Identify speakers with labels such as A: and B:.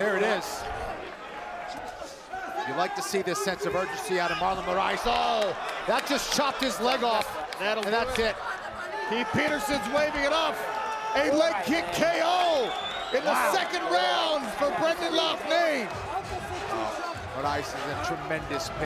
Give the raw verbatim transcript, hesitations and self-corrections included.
A: There it is. You like to see this sense of urgency out of Marlon Moraes. Oh, that just chopped his leg off, That'll and that's it.
B: Keith Peterson's waving it off. A leg kick K O in the wow. second round for Brendan Loughnane.
A: Oh, Moraes is in tremendous pain.